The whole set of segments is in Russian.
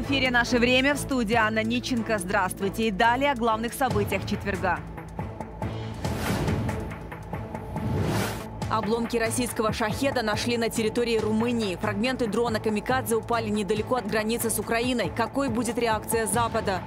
эфире «Наше время», в студии Анна Ниченко. Здравствуйте. И далее о главных событиях четверга. Обломки российского «Шахеда» нашли на территории Румынии. Фрагменты дрона «Камикадзе» упали недалеко от границы с Украиной. Какой будет реакция Запада?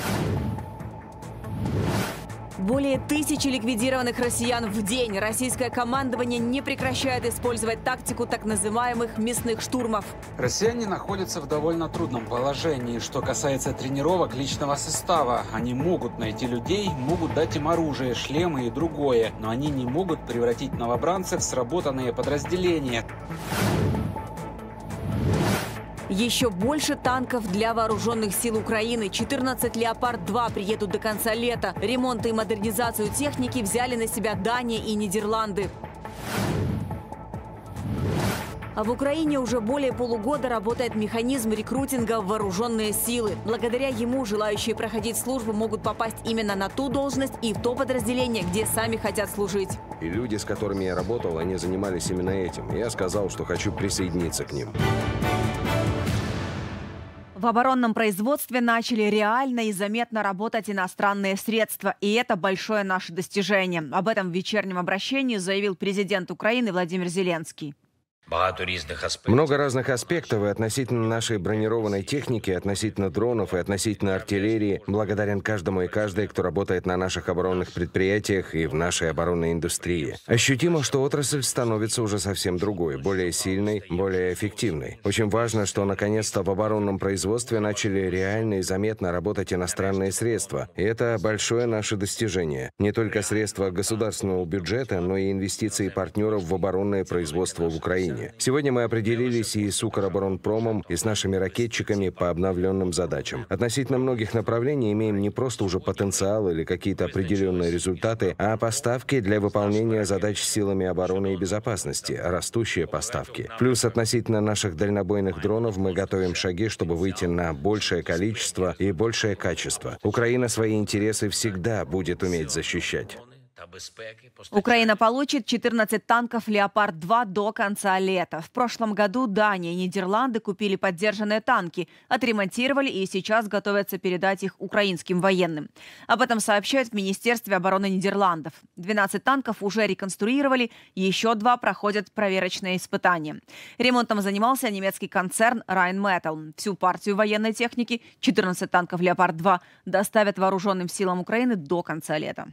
Более 1000 ликвидированных россиян в день. Российское командование не прекращает использовать тактику так называемых мясных штурмов. Россияне находятся в довольно трудном положении. Что касается тренировок личного состава, они могут найти людей, могут дать им оружие, шлемы и другое, но они не могут превратить новобранцев в сработанные подразделения. Еще больше танков для вооруженных сил Украины. 14 «Леопард-2» приедут до конца лета. Ремонт и модернизацию техники взяли на себя Дания и Нидерланды. А в Украине уже более полугода работает механизм рекрутинга в вооруженные силы. Благодаря ему желающие проходить службу могут попасть именно на ту должность и в то подразделение, где сами хотят служить. И люди, с которыми я работал, они занимались именно этим. Я сказал, что хочу присоединиться к ним. В оборонном производстве начали реально и заметно работать иностранные средства. И это большое наше достижение. Об этом в вечернем обращении заявил президент Украины Владимир Зеленский. Много разных аспектов и относительно нашей бронированной техники, относительно дронов и относительно артиллерии. Благодарен каждому и каждой, кто работает на наших оборонных предприятиях и в нашей оборонной индустрии. Ощутимо, что отрасль становится уже совсем другой, более сильной, более эффективной. Очень важно, что наконец-то в оборонном производстве начали реально и заметно работать иностранные средства. И это большое наше достижение. Не только средства государственного бюджета, но и инвестиции партнеров в оборонное производство в Украине. Сегодня мы определились и с Укроборонпромом, и с нашими ракетчиками по обновленным задачам. Относительно многих направлений имеем не просто уже потенциал или какие-то определенные результаты, а поставки для выполнения задач силами обороны и безопасности, растущие поставки. Плюс относительно наших дальнобойных дронов мы готовим шаги, чтобы выйти на большее количество и большее качество. Украина свои интересы всегда будет уметь защищать. Украина получит 14 танков «Леопард-2» до конца лета. В прошлом году Дания и Нидерланды купили поддержанные танки, отремонтировали и сейчас готовятся передать их украинским военным. Об этом сообщают в Министерстве обороны Нидерландов. 12 танков уже реконструировали, еще 2 проходят проверочные испытания. Ремонтом занимался немецкий концерн Rheinmetall. Всю партию военной техники, 14 танков «Леопард-2», доставят вооруженным силам Украины до конца лета.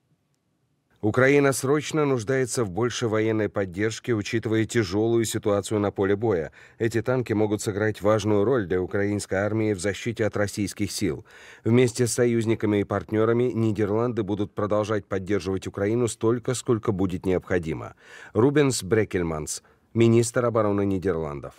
Украина срочно нуждается в большей военной поддержке, учитывая тяжелую ситуацию на поле боя. Эти танки могут сыграть важную роль для украинской армии в защите от российских сил. Вместе с союзниками и партнерами Нидерланды будут продолжать поддерживать Украину столько, сколько будет необходимо. Рубенс Брекельманс, министр обороны Нидерландов.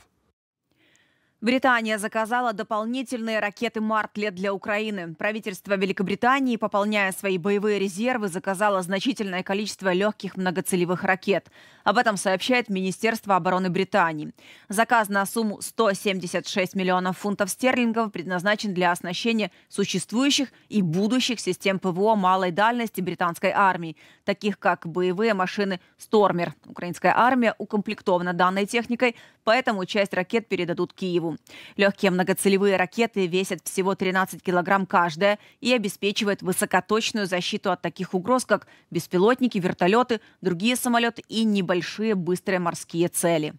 Британия заказала дополнительные ракеты «Мартлет» для Украины. Правительство Великобритании, пополняя свои боевые резервы, заказало значительное количество легких многоцелевых ракет. Об этом сообщает Министерство обороны Британии. Заказ на сумму 176 миллионов фунтов стерлингов предназначен для оснащения существующих и будущих систем ПВО малой дальности британской армии, таких как боевые машины «Стормер». Украинская армия укомплектована данной техникой, поэтому часть ракет передадут Киеву. Легкие многоцелевые ракеты весят всего 13 килограмм каждая и обеспечивают высокоточную защиту от таких угроз, как беспилотники, вертолеты, другие самолеты и небольшие быстрые морские цели.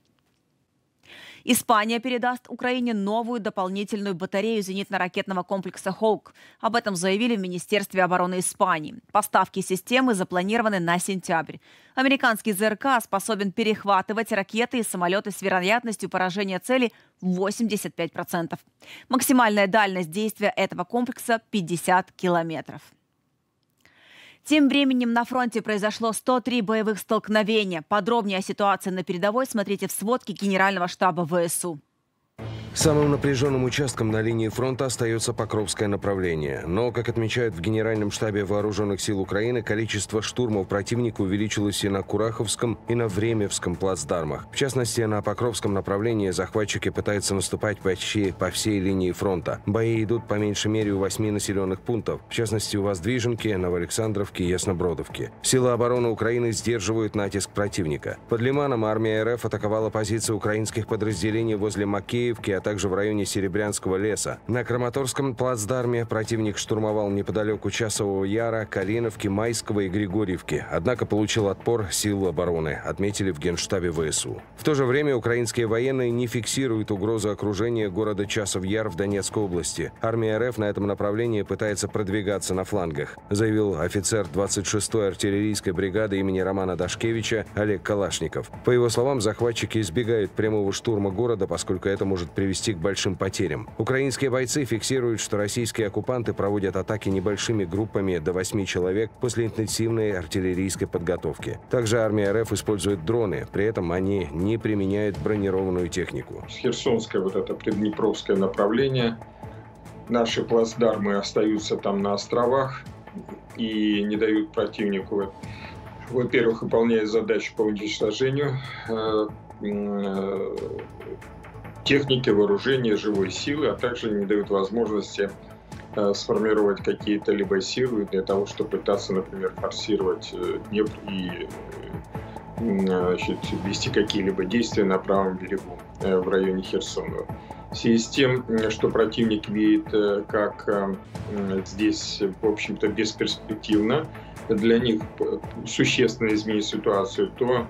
Испания передаст Украине новую дополнительную батарею зенитно-ракетного комплекса «Хоук». Об этом заявили в Министерстве обороны Испании. Поставки системы запланированы на сентябрь. Американский ЗРК способен перехватывать ракеты и самолеты с вероятностью поражения цели 85%. Максимальная дальность действия этого комплекса – 50 километров. Тем временем на фронте произошло 103 боевых столкновения. Подробнее о ситуации на передовой смотрите в сводке Генерального штаба ВСУ. Самым напряженным участком на линии фронта остается Покровское направление. Но, как отмечают в Генеральном штабе Вооруженных сил Украины, количество штурмов противника увеличилось и на Кураховском, и на Времевском плацдармах. В частности, на Покровском направлении захватчики пытаются наступать почти по всей линии фронта. Бои идут по меньшей мере у 8 населенных пунктов, в частности, у Воздвиженки, Новоалександровки и Яснобродовки. Силы обороны Украины сдерживают натиск противника. Под Лиманом армия РФ атаковала позиции украинских подразделений возле Макеевки, также в районе Серебрянского леса. На Краматорском плацдарме противник штурмовал неподалеку Часового Яра, Калиновки, Майского и Григорьевки, однако получил отпор сил обороны, отметили в Генштабе ВСУ. В то же время украинские военные не фиксируют угрозу окружения города Часов Яр в Донецкой области. Армия РФ на этом направлении пытается продвигаться на флангах, заявил офицер 26-й артиллерийской бригады имени Романа Дашкевича Олег Калашников. По его словам, захватчики избегают прямого штурма города, поскольку это может привести к большим потерям. Украинские бойцы фиксируют, что российские оккупанты проводят атаки небольшими группами до 8 человек после интенсивной артиллерийской подготовки. Также армия РФ использует дроны, при этом они не применяют бронированную технику. Херсонское, вот это приднепровское направление, наши плацдармы остаются там на островах и не дают противнику, во-первых, выполнять задачу по уничтожению техники, вооружения, живой силы, а также не дают возможности сформировать какие-то либо силы для того, чтобы пытаться, например, форсировать Днепр и вести какие-либо действия на правом берегу в районе Херсона. В связи с тем, что противник видит, как здесь, в общем-то, бесперспективно для них существенно изменить ситуацию, то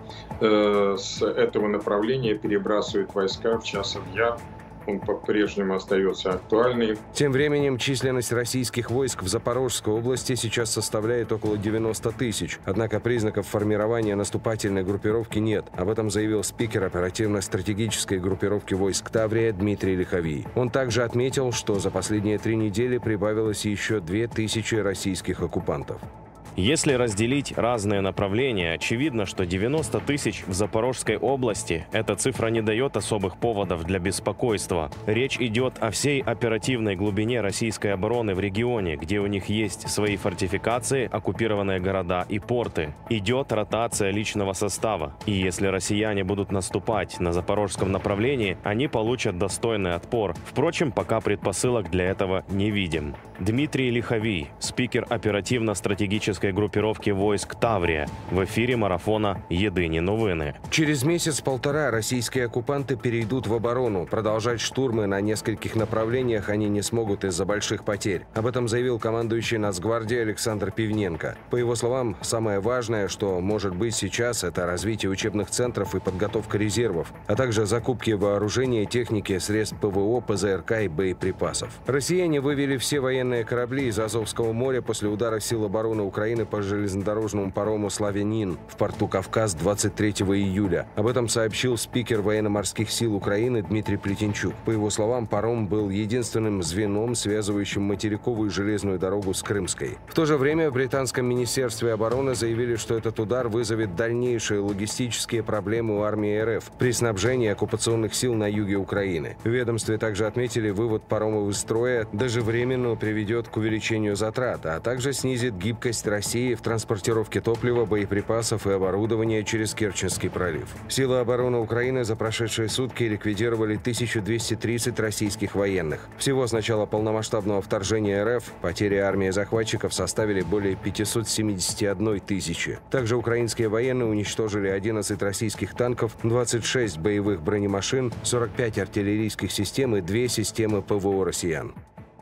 с этого направления перебрасывают войска в Часов Яр. Он по-прежнему остается актуальной. Тем временем численность российских войск в Запорожской области сейчас составляет около 90 тысяч. Однако признаков формирования наступательной группировки нет. Об этом заявил спикер оперативно-стратегической группировки войск Таврия Дмитрий Лиховий. Он также отметил, что за последние 3 недели прибавилось еще 2000 российских оккупантов. Если разделить разные направления, очевидно, что 90 тысяч в Запорожской области – эта цифра не дает особых поводов для беспокойства. Речь идет о всей оперативной глубине российской обороны в регионе, где у них есть свои фортификации, оккупированные города и порты. Идет ротация личного состава. И если россияне будут наступать на запорожском направлении, они получат достойный отпор. Впрочем, пока предпосылок для этого не видим. Дмитрий Лиховий, спикер оперативно-стратегической группировки войск Таврия, в эфире марафона «Єдині новини». Через месяц-полтора российские оккупанты перейдут в оборону. Продолжать штурмы на нескольких направлениях они не смогут из-за больших потерь. Об этом заявил командующий Нацгвардии Александр Пивненко. По его словам, самое важное, что может быть сейчас, это развитие учебных центров и подготовка резервов, а также закупки вооружения, техники, средств ПВО, ПЗРК и боеприпасов. Россияне вывели все военные корабли из Азовского моря после удара сил обороны Украины по железнодорожному парому «Славянин» в порту Кавказ 23 июля. Об этом сообщил спикер военно-морских сил Украины Дмитрий Плетенчук. По его словам, паром был единственным звеном, связывающим материковую железную дорогу с Крымской. В то же время в британском министерстве обороны заявили, что этот удар вызовет дальнейшие логистические проблемы у армии РФ при снабжении оккупационных сил на юге Украины. В ведомстве также отметили, вывод паромов из строя даже временно приведет к увеличению затрат, а также снизит гибкость России в транспортировке топлива, боеприпасов и оборудования через Керченский пролив. Силы обороны Украины за прошедшие сутки ликвидировали 1230 российских военных. Всего с начала полномасштабного вторжения РФ потери армии захватчиков составили более 571 тысячи. Также украинские военные уничтожили 11 российских танков, 26 боевых бронемашин, 45 артиллерийских систем и 2 системы ПВО россиян.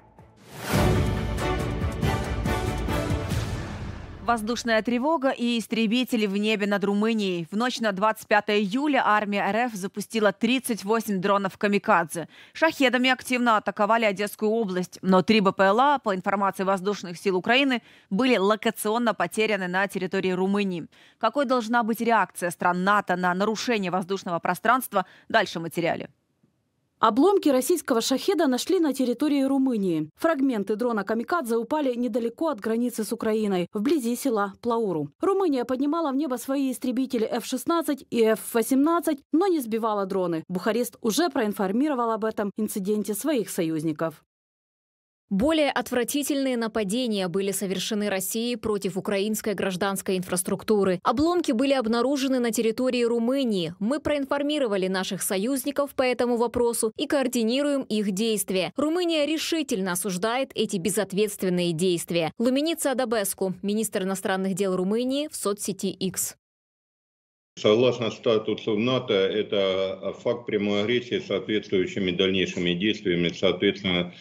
Воздушная тревога и истребители в небе над Румынией. В ночь на 25 июля армия РФ запустила 38 дронов «Камикадзе». Шахедами активно атаковали Одесскую область, но 3 БПЛА, по информации воздушных сил Украины, были локационно потеряны на территории Румынии. Какой должна быть реакция стран НАТО на нарушение воздушного пространства? Дальше в материале. Обломки российского «Шахеда» нашли на территории Румынии. Фрагменты дрона «Камикадзе» упали недалеко от границы с Украиной, вблизи села Плауру. Румыния поднимала в небо свои истребители F-16 и F-18, но не сбивала дроны. Бухарест уже проинформировал об этом инциденте своих союзников. Более отвратительные нападения были совершены Россией против украинской гражданской инфраструктуры. Обломки были обнаружены на территории Румынии. Мы проинформировали наших союзников по этому вопросу и координируем их действия. Румыния решительно осуждает эти безответственные действия. Луминица Адабеску, министр иностранных дел Румынии, в соцсети X. Согласно статусу НАТО, это факт прямой агрессии с соответствующими дальнейшими действиями, соответственно,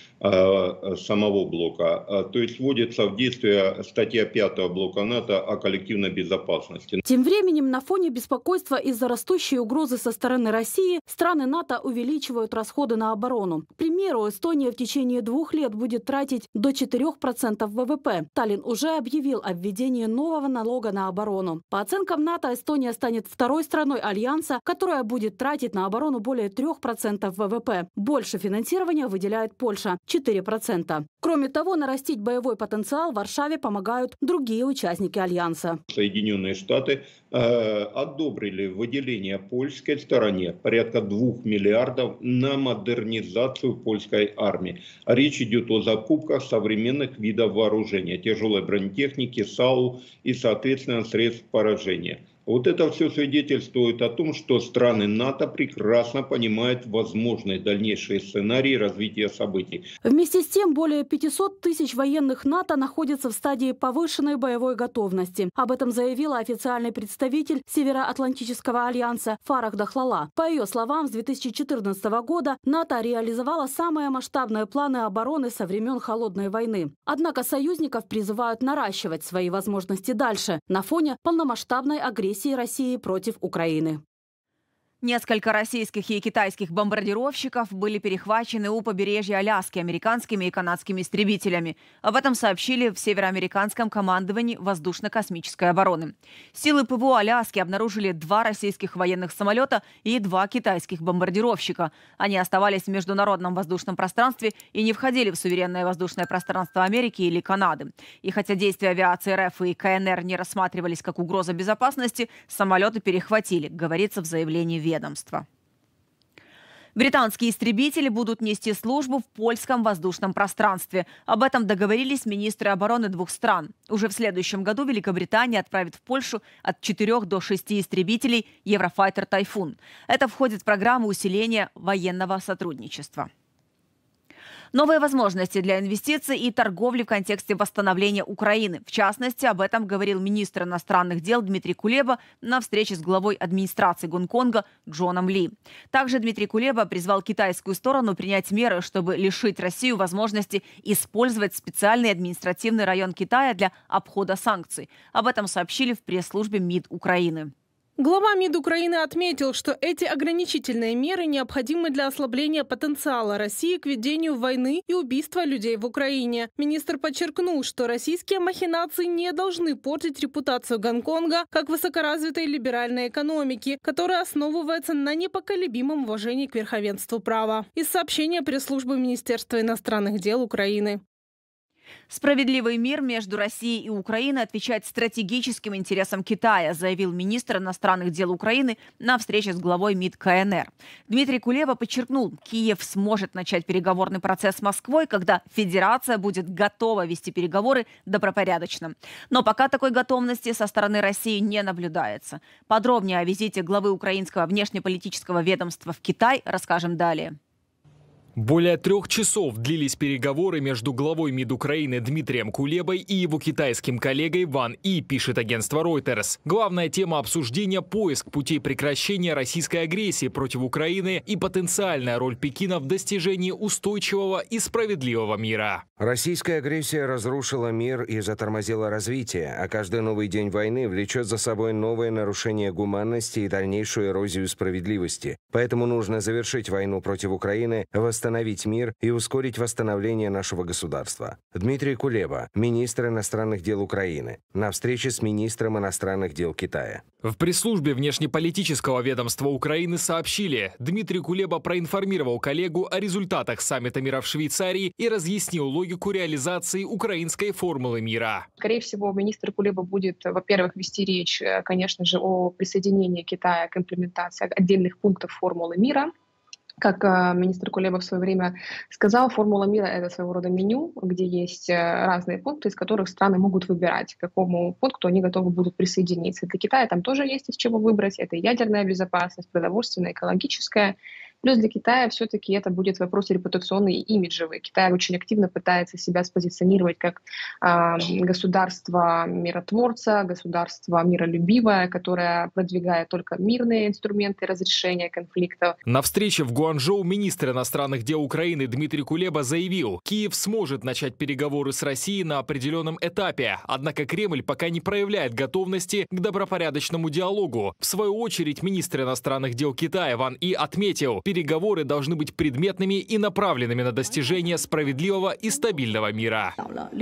самого блока. То есть вводится в действие статья 5 блока НАТО о коллективной безопасности. Тем временем, на фоне беспокойства из-за растущей угрозы со стороны России, страны НАТО увеличивают расходы на оборону. К примеру, Эстония в течение 2 лет будет тратить до 4% ВВП. Таллин уже объявил о введении нового налога на оборону. По оценкам НАТО, Эстония станет второй страной Альянса, которая будет тратить на оборону более 3% ВВП. Больше финансирования выделяет Польша – 4%. Кроме того, нарастить боевой потенциал Варшаве помогают другие участники Альянса. Соединенные Штаты одобрили выделение польской стороне порядка 2 миллиардов на модернизацию польской армии. Речь идет о закупках современных видов вооружения, тяжелой бронетехники, САУ и, соответственно, средств поражения. Вот это все свидетельствует о том, что страны НАТО прекрасно понимают возможные дальнейшие сценарии развития событий. Вместе с тем, более 500 тысяч военных НАТО находятся в стадии повышенной боевой готовности. Об этом заявила официальный представитель Североатлантического альянса Фарах Дахлала. По ее словам, с 2014 года НАТО реализовало самые масштабные планы обороны со времен Холодной войны. Однако союзников призывают наращивать свои возможности дальше на фоне полномасштабной агрессии России против Украины. Несколько российских и китайских бомбардировщиков были перехвачены у побережья Аляски американскими и канадскими истребителями. Об этом сообщили в Североамериканском командовании воздушно-космической обороны. Силы ПВО Аляски обнаружили 2 российских военных самолета и 2 китайских бомбардировщика. Они оставались в международном воздушном пространстве и не входили в суверенное воздушное пространство Америки или Канады. И хотя действия авиации РФ и КНР не рассматривались как угроза безопасности, самолеты перехватили, говорится в заявлении ведомства. Британские истребители будут нести службу в польском воздушном пространстве. Об этом договорились министры обороны 2 стран. Уже в следующем году Великобритания отправит в Польшу от 4 до 6 истребителей Eurofighter Typhoon. Это входит в программу усиления военного сотрудничества. Новые возможности для инвестиций и торговли в контексте восстановления Украины. В частности, об этом говорил министр иностранных дел Дмитрий Кулеба на встрече с главой администрации Гонконга Джоном Ли. Также Дмитрий Кулеба призвал китайскую сторону принять меры, чтобы лишить Россию возможности использовать специальный административный район Китая для обхода санкций. Об этом сообщили в пресс-службе МИД Украины. Глава МИД Украины отметил, что эти ограничительные меры необходимы для ослабления потенциала России к ведению войны и убийства людей в Украине. Министр подчеркнул, что российские махинации не должны портить репутацию Гонконга как высокоразвитой либеральной экономики, которая основывается на непоколебимом уважении к верховенству права. Из сообщения пресс-службы Министерства иностранных дел Украины. Справедливый мир между Россией и Украиной отвечает стратегическим интересам Китая, заявил министр иностранных дел Украины на встрече с главой МИД КНР. Дмитрий Кулеба подчеркнул, Киев сможет начать переговорный процесс с Москвой, когда Федерация будет готова вести переговоры добропорядочно. Но пока такой готовности со стороны России не наблюдается. Подробнее о визите главы украинского внешнеполитического ведомства в Китай расскажем далее. Более 3 часов длились переговоры между главой МИД Украины Дмитрием Кулебой и его китайским коллегой Ван И, пишет агентство Reuters. Главная тема обсуждения – поиск путей прекращения российской агрессии против Украины и потенциальная роль Пекина в достижении устойчивого и справедливого мира. Российская агрессия разрушила мир и затормозила развитие, а каждый новый день войны влечет за собой новое нарушение гуманности и дальнейшую эрозию справедливости. Поэтому нужно завершить войну против Украины, восстановить мир и ускорить восстановление нашего государства. Дмитрий Кулеба, министр иностранных дел Украины, на встрече с министром иностранных дел Китая. В пресс-службе внешнеполитического ведомства Украины сообщили, Дмитрий Кулеба проинформировал коллегу о результатах саммита мира в Швейцарии и разъяснил логику реализации украинской формулы мира. Скорее всего, министр Кулеба будет, во-первых, вести речь, конечно же, о присоединении Китая к имплементации отдельных пунктов формулы мира. Как министр Кулеба в свое время сказал, формула мира – это своего рода меню, где есть разные пункты, из которых страны могут выбирать, к какому пункту они готовы будут присоединиться. Для Китая там тоже есть из чего выбрать. Это ядерная безопасность, продовольственная, экологическая. Плюс для Китая все-таки это будет вопрос репутационный и имиджевый. Китай очень активно пытается себя спозиционировать как государство миротворца, государство миролюбивое, которое продвигает только мирные инструменты разрешения конфликтов. На встрече в Гуанчжоу министр иностранных дел Украины Дмитрий Кулеба заявил, Киев сможет начать переговоры с Россией на определенном этапе. Однако Кремль пока не проявляет готовности к добропорядочному диалогу. В свою очередь, министр иностранных дел Китая Ван И отметил, переговоры должны быть предметными и направленными на достижение справедливого и стабильного мира.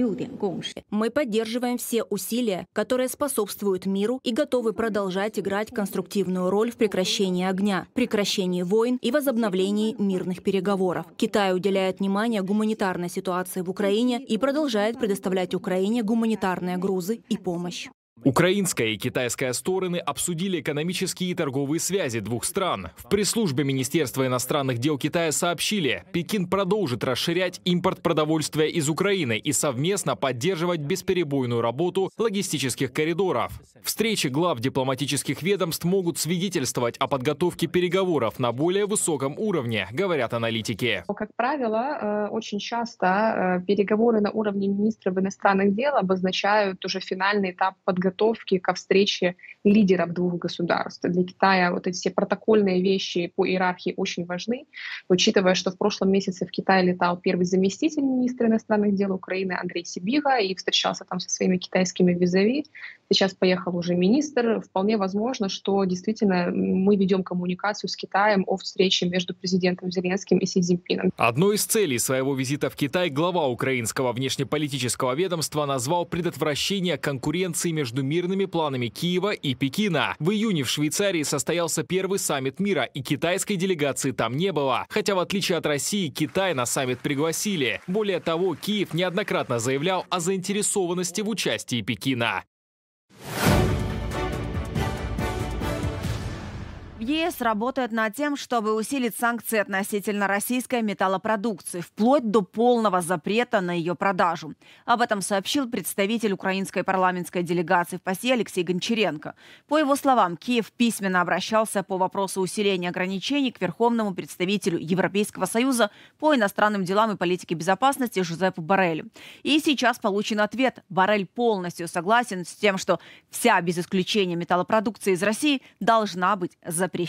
Мы поддерживаем все усилия, которые способствуют миру, и готовы продолжать играть конструктивную роль в прекращении огня, прекращении войн и возобновлении мирных переговоров. Китай уделяет внимание гуманитарной ситуации в Украине и продолжает предоставлять Украине гуманитарные грузы и помощь. Украинская и китайская стороны обсудили экономические и торговые связи двух стран. В пресс-службе Министерства иностранных дел Китая сообщили, Пекин продолжит расширять импорт продовольствия из Украины и совместно поддерживать бесперебойную работу логистических коридоров. Встречи глав дипломатических ведомств могут свидетельствовать о подготовке переговоров на более высоком уровне, говорят аналитики. Как правило, очень часто переговоры на уровне министров иностранных дел обозначают уже финальный этап подготовки ко встрече лидеров двух государств. Для Китая вот эти все протокольные вещи по иерархии очень важны. Учитывая, что в прошлом месяце в Китай летал первый заместитель министра иностранных дел Украины Андрей Сибига и встречался там со своими китайскими визави. Сейчас поехал уже министр. Вполне возможно, что действительно мы ведем коммуникацию с Китаем о встрече между президентом Зеленским и Си Цзиньпином. Одной из целей своего визита в Китай глава украинского внешнеполитического ведомства назвал предотвращение конкуренции между мирными планами Киева и Пекина. В июне в Швейцарии состоялся первый саммит мира, и китайской делегации там не было. Хотя, в отличие от России, Китай на саммит пригласили. Более того, Киев неоднократно заявлял о заинтересованности в участии Пекина. ЕС работает над тем, чтобы усилить санкции относительно российской металлопродукции, вплоть до полного запрета на ее продажу. Об этом сообщил представитель украинской парламентской делегации в ПАСЕ Алексей Гончаренко. По его словам, Киев письменно обращался по вопросу усиления ограничений к верховному представителю Европейского Союза по иностранным делам и политике безопасности Жозепу Борреллю. И сейчас получен ответ. Боррель полностью согласен с тем, что вся, без исключения металлопродукция из России, должна быть запрещена.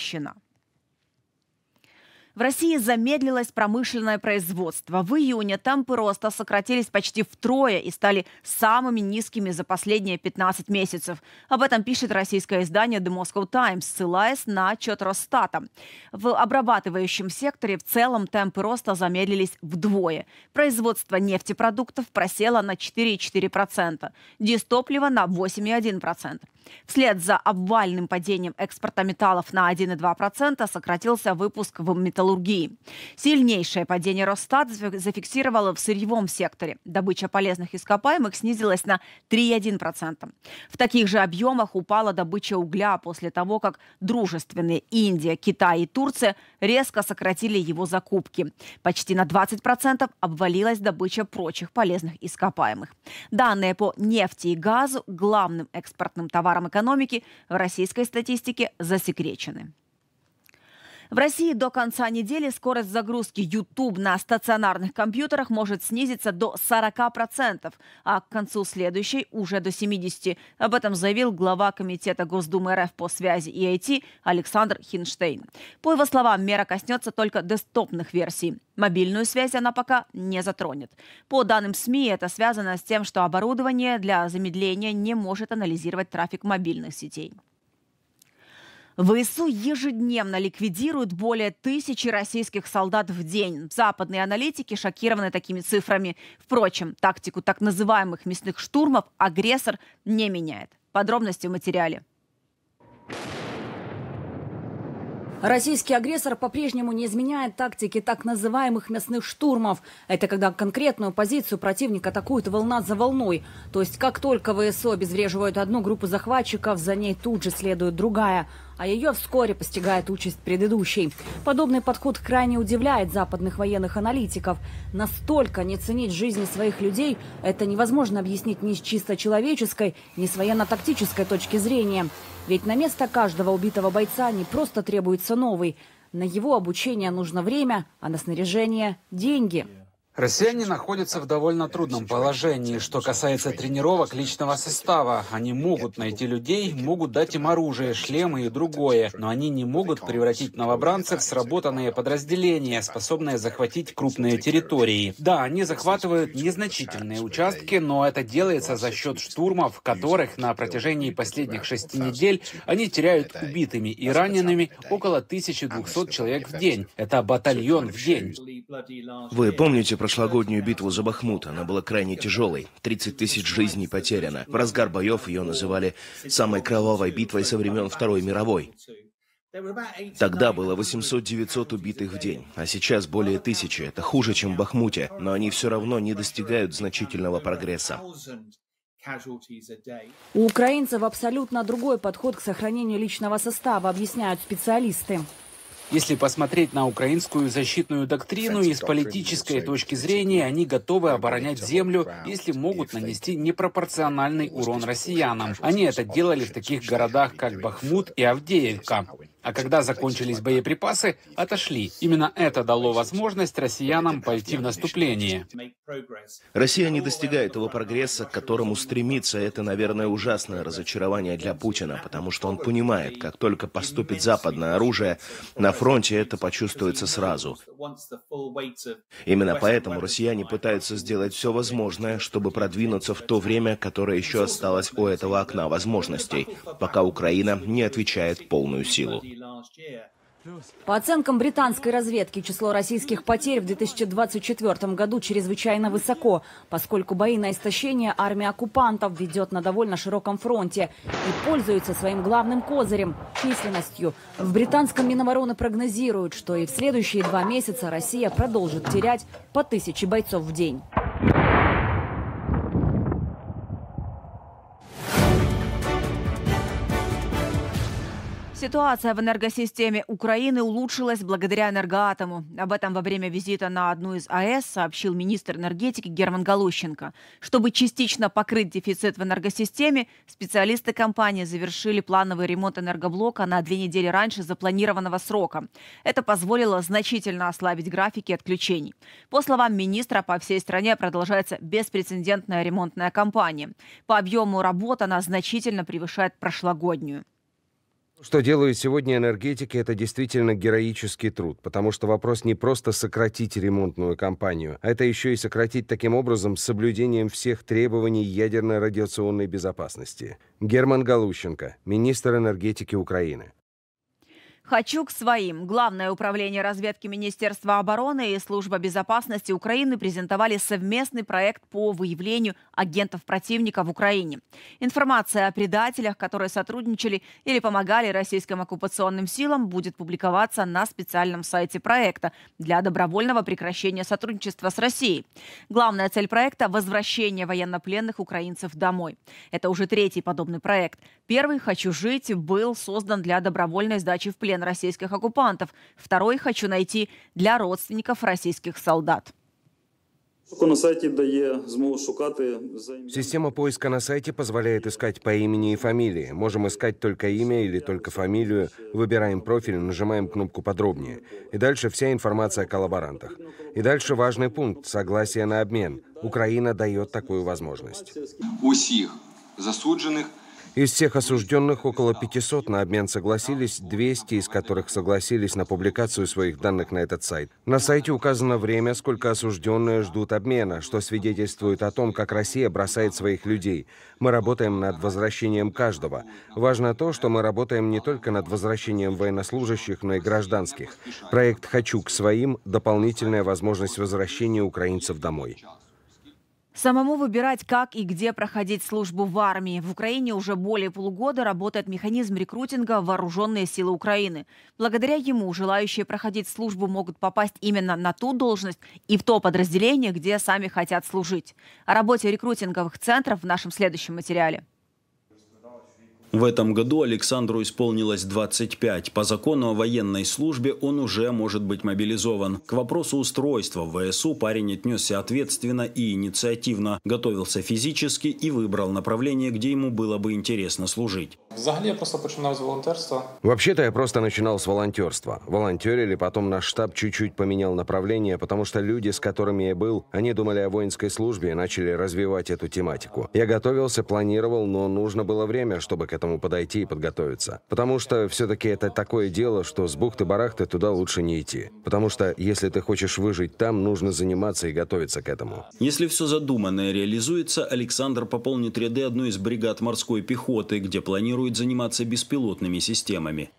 В России замедлилось промышленное производство. В июне темпы роста сократились почти втрое и стали самыми низкими за последние 15 месяцев. Об этом пишет российское издание The Moscow Times, ссылаясь на отчет Росстата. В обрабатывающем секторе в целом темпы роста замедлились вдвое. Производство нефтепродуктов просело на 4,4%, дизтоплива на 8,1%. Вслед за обвальным падением экспорта металлов на 1,2% сократился выпуск в металлургии. Сильнейшее падение Росстат зафиксировало в сырьевом секторе. Добыча полезных ископаемых снизилась на 3,1%. В таких же объемах упала добыча угля после того, как дружественные Индия, Китай и Турция резко сократили его закупки. Почти на 20% обвалилась добыча прочих полезных ископаемых. Данные по нефти и газу, главным экспортным товарам экономики, в российской статистике засекречены. В России до конца недели скорость загрузки YouTube на стационарных компьютерах может снизиться до 40%, а к концу следующей уже до 70%. Об этом заявил глава Комитета Госдумы РФ по связи и IT Александр Хинштейн. По его словам, мера коснется только десктопных версий. Мобильную связь она пока не затронет. По данным СМИ, это связано с тем, что оборудование для замедления не может анализировать трафик мобильных сетей. ВСУ ежедневно ликвидируют более 1000 российских солдат в день. Западные аналитики шокированы такими цифрами. Впрочем, тактику так называемых мясных штурмов агрессор не меняет. Подробности в материале. Российский агрессор по-прежнему не изменяет тактики так называемых мясных штурмов. Это когда конкретную позицию противник атакует волна за волной. То есть как только ВСУ обезвреживают одну группу захватчиков, за ней тут же следует другая. А ее вскоре постигает участь предыдущей. Подобный подход крайне удивляет западных военных аналитиков. Настолько не ценить жизни своих людей – это невозможно объяснить ни с чисто человеческой, ни с военно-тактической точки зрения. Ведь на место каждого убитого бойца не просто требуется новый. На его обучение нужно время, а на снаряжение – деньги. Россияне находятся в довольно трудном положении. Что касается тренировок личного состава, они могут найти людей, могут дать им оружие, шлемы и другое, но они не могут превратить новобранцев в сработанные подразделения, способные захватить крупные территории. Да, они захватывают незначительные участки, но это делается за счет штурмов, в которых на протяжении последних 6 недель они теряют убитыми и ранеными около 1200 человек в день. Это батальон в день. Вы помните прошлогоднюю битву за Бахмут? Она была крайне тяжелой. 30 тысяч жизней потеряно. В разгар боев ее называли самой кровавой битвой со времен Второй мировой. Тогда было 800-900 убитых в день, а сейчас более 1000. Это хуже, чем в Бахмуте, но они все равно не достигают значительного прогресса. У украинцев абсолютно другой подход к сохранению личного состава, объясняют специалисты. Если посмотреть на украинскую защитную доктрину, и с политической точки зрения они готовы оборонять землю, если могут нанести непропорциональный урон россиянам. Они это делали в таких городах, как Бахмут и Авдеевка. А когда закончились боеприпасы, отошли. Именно это дало возможность россиянам пойти в наступление. Россия не достигает того прогресса, к которому стремится. Это, наверное, ужасное разочарование для Путина, потому что он понимает, как только поступит западное оружие, на фронте это почувствуется сразу. Именно поэтому россияне пытаются сделать все возможное, чтобы продвинуться в то время, которое еще осталось у этого окна возможностей, пока Украина не отвечает в полную силу. По оценкам британской разведки, число российских потерь в 2024 году чрезвычайно высоко, поскольку бои на истощение армия оккупантов ведет на довольно широком фронте и пользуется своим главным козырем – численностью. В британском Минобороны прогнозируют, что и в следующие 2 месяца Россия продолжит терять по 1000 бойцов в день. Ситуация в энергосистеме Украины улучшилась благодаря «Энергоатому». Об этом во время визита на одну из АЭС сообщил министр энергетики Герман Галущенко. Чтобы частично покрыть дефицит в энергосистеме, специалисты компании завершили плановый ремонт энергоблока на 2 недели раньше запланированного срока. Это позволило значительно ослабить графики отключений. По словам министра, по всей стране продолжается беспрецедентная ремонтная кампания. По объему работ она значительно превышает прошлогоднюю. Что делают сегодня энергетики, это действительно героический труд, потому что вопрос не просто сократить ремонтную кампанию, а это еще и сократить таким образом с соблюдением всех требований ядерной радиационной безопасности. Герман Галущенко, министр энергетики Украины. «Хочу к своим». Главное управление разведки Министерства обороны и Служба безопасности Украины презентовали совместный проект по выявлению агентов противника в Украине. Информация о предателях, которые сотрудничали или помогали российским оккупационным силам, будет публиковаться на специальном сайте проекта для добровольного прекращения сотрудничества с Россией. Главная цель проекта – возвращение военнопленных украинцев домой. Это уже 3-й подобный проект. Первый «Хочу жить» был создан для добровольной сдачи в плен российских оккупантов. Второй «Хочу найти» для родственников российских солдат. Система поиска на сайте позволяет искать по имени и фамилии. Можем искать только имя или только фамилию. Выбираем профиль, нажимаем кнопку «Подробнее». И дальше вся информация о коллаборантах. И дальше важный пункт – согласие на обмен. Украина дает такую возможность. Из всех осужденных около 500 на обмен согласились, 200 из которых согласились на публикацию своих данных на этот сайт. На сайте указано время, сколько осужденные ждут обмена, что свидетельствует о том, как Россия бросает своих людей. Мы работаем над возвращением каждого. Важно то, что мы работаем не только над возвращением военнослужащих, но и гражданских. Проект «Хочу к своим» – дополнительная возможность возвращения украинцев домой. Самому выбирать, как и где проходить службу в армии. В Украине уже более полугода работает механизм рекрутинга «Вооруженные силы Украины». Благодаря ему желающие проходить службу могут попасть именно на ту должность и в то подразделение, где сами хотят служить. О работе рекрутинговых центров в нашем следующем материале. В этом году Александру исполнилось 25. По закону о военной службе он уже может быть мобилизован. К вопросу устройства в ВСУ парень отнесся ответственно и инициативно, готовился физически и выбрал направление, где ему было бы интересно служить. Вообще-то я просто начинал с волонтерства. Волонтерили, потом наш штаб чуть-чуть поменял направление, потому что люди, с которыми я был, они думали о воинской службе и начали развивать эту тематику. Я готовился, планировал, но нужно было время, чтобы к этому подойти и подготовиться. Потому что все-таки это такое дело, что с бухты-барахты туда лучше не идти. Потому что если ты хочешь выжить там, нужно заниматься и готовиться к этому. Если все задуманное реализуется, Александр пополнит ряды одной из бригад морской пехоты, где планирует заниматься беспилотными системами.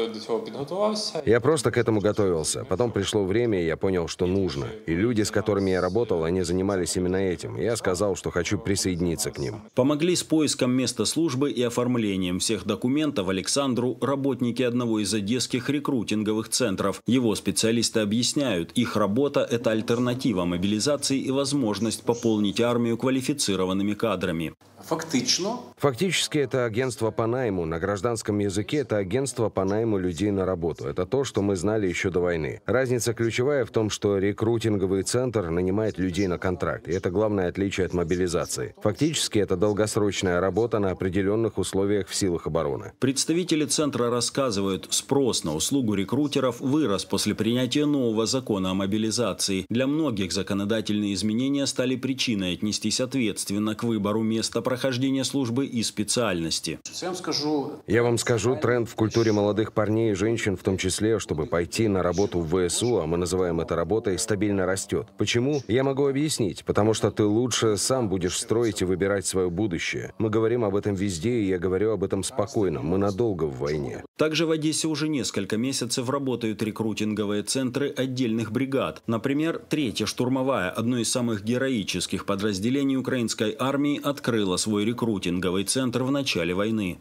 Я просто к этому готовился. Потом пришло время, и я понял, что нужно. И люди, с которыми я работал, они занимались именно этим. Я сказал, что хочу присоединиться к ним. Помогли с поиском места службы и оформлением всех документов Александру работники одного из одесских рекрутинговых центров. Его специалисты объясняют, их работа – это альтернатива мобилизации и возможность пополнить армию квалифицированными кадрами. Фактически это агентство по найму. На гражданском языке это агентство по найму людей на работу. Это то, что мы знали еще до войны. Разница ключевая в том, что рекрутинговый центр нанимает людей на контракт. И это главное отличие от мобилизации. Фактически это долгосрочная работа на определенных условиях в силах обороны. Представители центра рассказывают, спрос на услугу рекрутеров вырос после принятия нового закона о мобилизации. Для многих законодательные изменения стали причиной отнестись ответственно к выбору места прохождения службы и специальности. Я вам скажу, тренд в культуре молодых парней и женщин, в том числе, чтобы пойти на работу в ВСУ, а мы называем это работой, стабильно растет. Почему? Я могу объяснить. Потому что ты лучше сам будешь строить и выбирать свое будущее. Мы говорим об этом везде, и я говорю об этом спокойно. Мы надолго в войне. Также в Одессе уже несколько месяцев работают рекрутинговые центры отдельных бригад. Например, 3-я штурмовая, одно из самых героических подразделений украинской армии, открыла свой рекрутинговый центр в начале войны.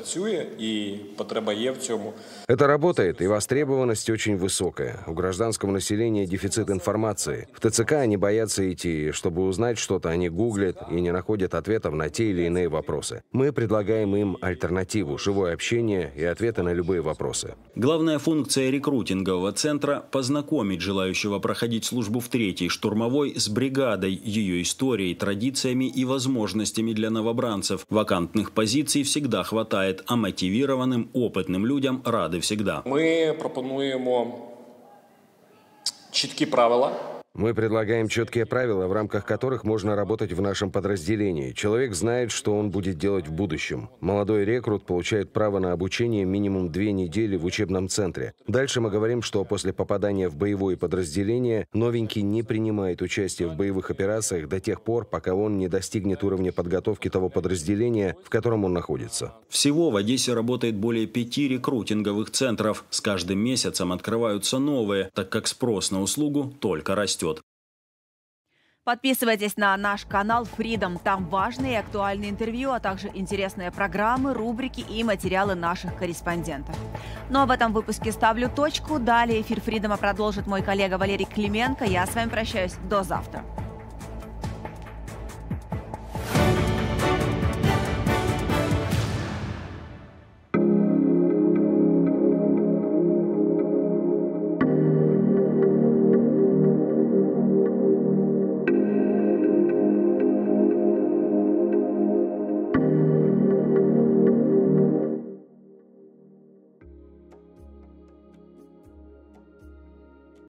Это работает, и востребованность очень высокая. У гражданского населения дефицит информации. В ТЦК они боятся идти, чтобы узнать что-то, они гуглят и не находят ответов на те или иные вопросы. Мы предлагаем им альтернативу, живое общение и ответы на любые вопросы. Главная функция рекрутингового центра – познакомить желающего проходить службу в 3-й штурмовой с бригадой, ее историей, традициями и возможностями для новобранцев. Вакантных позиций всегда хватает, а мотивированным, опытным людям рады всегда. Мы пропонуем чіткі правила. Мы предлагаем четкие правила, в рамках которых можно работать в нашем подразделении. Человек знает, что он будет делать в будущем. Молодой рекрут получает право на обучение минимум 2 недели в учебном центре. Дальше мы говорим, что после попадания в боевое подразделение новенький не принимает участие в боевых операциях до тех пор, пока он не достигнет уровня подготовки того подразделения, в котором он находится. Всего в Одессе работает более 5 рекрутинговых центров. С каждым месяцем открываются новые, так как спрос на услугу только растет. Подписывайтесь на наш канал Freedom. Там важные и актуальные интервью, а также интересные программы, рубрики и материалы наших корреспондентов. Ну а в этом выпуске ставлю точку. Далее эфир Freedom продолжит мой коллега Валерий Клименко. Я с вами прощаюсь. До завтра.